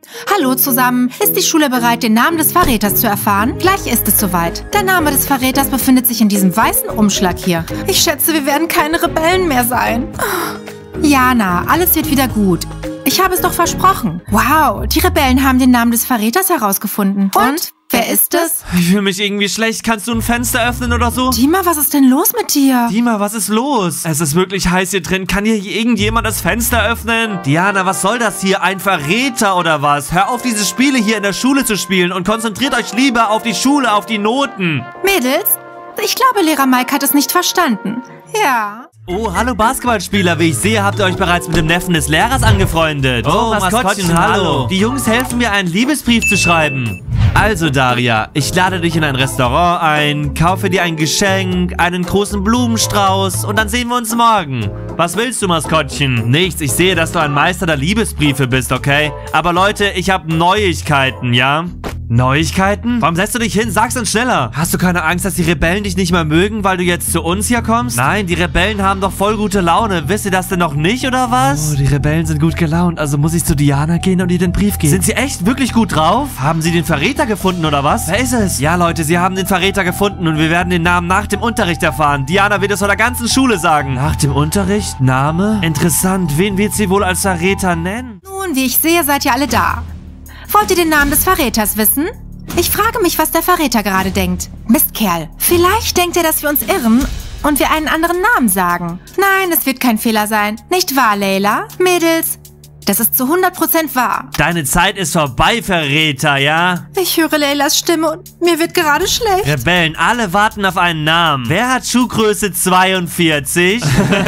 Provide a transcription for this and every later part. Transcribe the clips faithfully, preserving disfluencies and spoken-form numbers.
Hallo zusammen. Ist die Schule bereit, den Namen des Verräters zu erfahren? Gleich ist es soweit. Der Name des Verräters befindet sich in diesem weißen Umschlag hier. Ich schätze, wir werden keine Rebellen mehr sein. Jana, alles wird wieder gut. Ich habe es doch versprochen. Wow, die Rebellen haben den Namen des Verräters herausgefunden. Und? Und? Wer ist es? Ich fühle mich irgendwie schlecht. Kannst du ein Fenster öffnen oder so? Dima, was ist denn los mit dir? Dima, was ist los? Es ist wirklich heiß hier drin. Kann hier irgendjemand das Fenster öffnen? Diana, was soll das hier? Ein Verräter oder was? Hör auf, diese Spiele hier in der Schule zu spielen und konzentriert euch lieber auf die Schule, auf die Noten. Mädels, ich glaube, Lehrer Mike hat es nicht verstanden. Ja. Oh, hallo Basketballspieler. Wie ich sehe, habt ihr euch bereits mit dem Neffen des Lehrers angefreundet. Oh, Maskottchen, Maskottchen hallo. Die Jungs helfen mir, einen Liebesbrief zu schreiben. Also, Daria, ich lade dich in ein Restaurant ein, kaufe dir ein Geschenk, einen großen Blumenstrauß und dann sehen wir uns morgen. Was willst du, Maskottchen? Nichts, ich sehe, dass du ein Meister der Liebesbriefe bist, okay? Aber Leute, ich habe Neuigkeiten, ja? Neuigkeiten? Warum setzt du dich hin? Sag's uns schneller. Hast du keine Angst, dass die Rebellen dich nicht mehr mögen, weil du jetzt zu uns hier kommst? Nein, die Rebellen haben doch voll gute Laune. Wisst ihr das denn noch nicht, oder was? Oh, die Rebellen sind gut gelaunt. Also muss ich zu Diana gehen und ihr den Brief geben. Sind sie echt wirklich gut drauf? Haben sie den Verräter gefunden, oder was? Wer ist es? Ja, Leute, sie haben den Verräter gefunden und wir werden den Namen nach dem Unterricht erfahren. Diana wird es vor der ganzen Schule sagen. Nach dem Unterricht? Name? Interessant. Wen wird sie wohl als Verräter nennen? Nun, wie ich sehe, seid ihr alle da. Wollt ihr den Namen des Verräters wissen? Ich frage mich, was der Verräter gerade denkt. Mistkerl. Vielleicht denkt er, dass wir uns irren und wir einen anderen Namen sagen. Nein, es wird kein Fehler sein. Nicht wahr, Layla? Mädels, das ist zu hundert Prozent wahr. Deine Zeit ist vorbei, Verräter, ja? Ich höre Laylas Stimme und mir wird gerade schlecht. Rebellen, alle warten auf einen Namen. Wer hat Schuhgröße zweiundvierzig?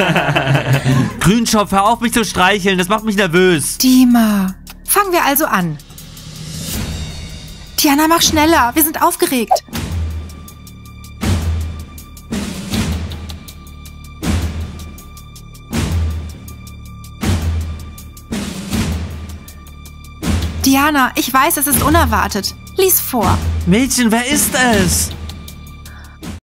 Grünschopf, hör auf mich zu streicheln, das macht mich nervös. Dima, fangen wir also an. Diana, mach schneller. Wir sind aufgeregt. Diana, ich weiß, es ist unerwartet. Lies vor. Mädchen, wer ist es?